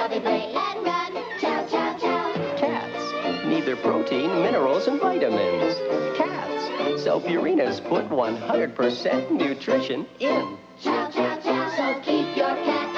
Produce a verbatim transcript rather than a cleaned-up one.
how they play and run. Chow, chow, chow. Cats need their protein, minerals, and vitamins. Cats. So Purina's put one hundred percent nutrition in. Chow, chow, chow. So keep your cat